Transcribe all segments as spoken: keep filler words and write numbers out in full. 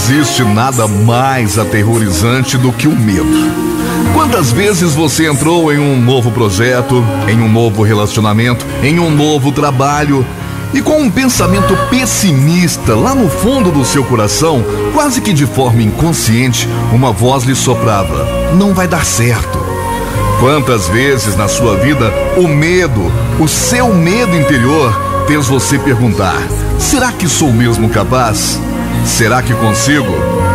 existe nada mais aterrorizante do que o medo. Quantas vezes você entrou em um novo projeto, em um novo relacionamento, em um novo trabalho e com um pensamento pessimista lá no fundo do seu coração, quase que de forma inconsciente, uma voz lhe soprava: não vai dar certo. Quantas vezes na sua vida o medo, o seu medo interior, fez você perguntar: será que sou mesmo capaz? Será que consigo?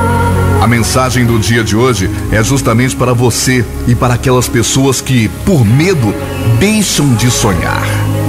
A mensagem do dia de hoje é justamente para você e para aquelas pessoas que, por medo, deixam de sonhar.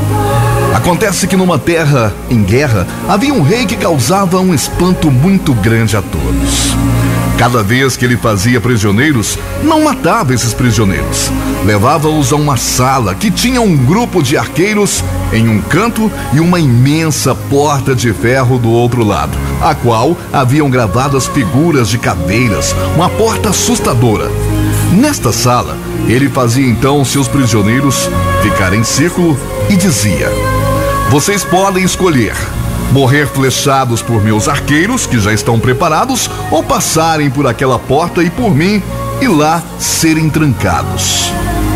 Acontece que numa terra em guerra havia um rei que causava um espanto muito grande a todos. Cada vez que ele fazia prisioneiros, não matava esses prisioneiros. Levava-os a uma sala que tinha um grupo de arqueiros em um canto e uma imensa porta de ferro do outro lado, a qual haviam gravadas figuras de caveiras, uma porta assustadora. Nesta sala, ele fazia então seus prisioneiros ficar em círculo e dizia: vocês podem escolher morrer flechados por meus arqueiros, que já estão preparados, ou passarem por aquela porta e por mim e lá serem trancados.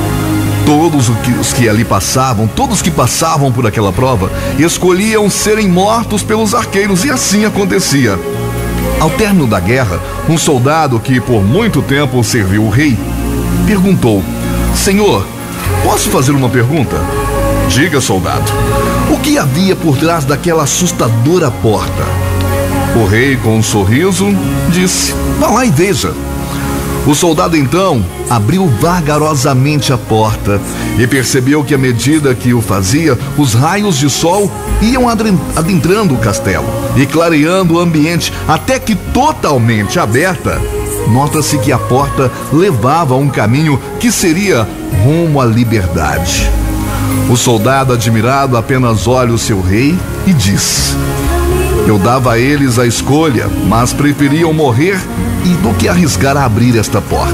Todos os que ali passavam, todos que passavam por aquela prova, escolhiam serem mortos pelos arqueiros, e assim acontecia. Ao término da guerra, um soldado que por muito tempo serviu o rei perguntou: Senhor, posso fazer uma pergunta? Diga, soldado. O que havia por trás daquela assustadora porta? O rei, com um sorriso, disse: vá lá e veja. O soldado então abriu vagarosamente a porta e percebeu que à medida que o fazia, os raios de sol iam adentrando o castelo e clareando o ambiente, até que, totalmente aberta, nota-se que a porta levava a um caminho que seria rumo à liberdade. O soldado, admirado, apenas olha o seu rei e diz: eu dava a eles a escolha, mas preferiam morrer e do que arriscar a abrir esta porta.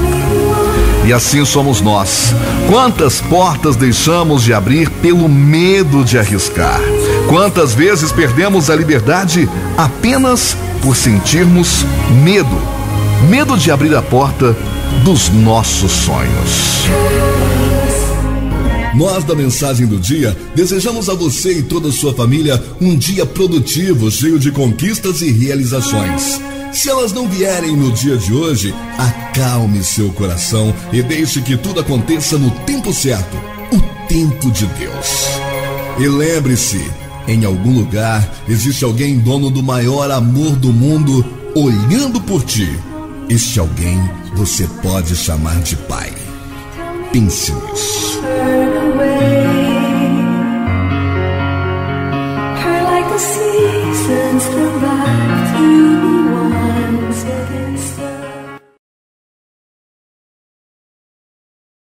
E assim somos nós. Quantas portas deixamos de abrir pelo medo de arriscar? Quantas vezes perdemos a liberdade apenas por sentirmos medo? Medo de abrir a porta dos nossos sonhos. Nós da Mensagem do Dia desejamos a você e toda a sua família um dia produtivo, cheio de conquistas e realizações. Se elas não vierem no dia de hoje, acalme seu coração e deixe que tudo aconteça no tempo certo, o tempo de Deus. E lembre-se, em algum lugar existe alguém dono do maior amor do mundo olhando por ti. Este alguém você pode chamar de Pai. Pense nisso.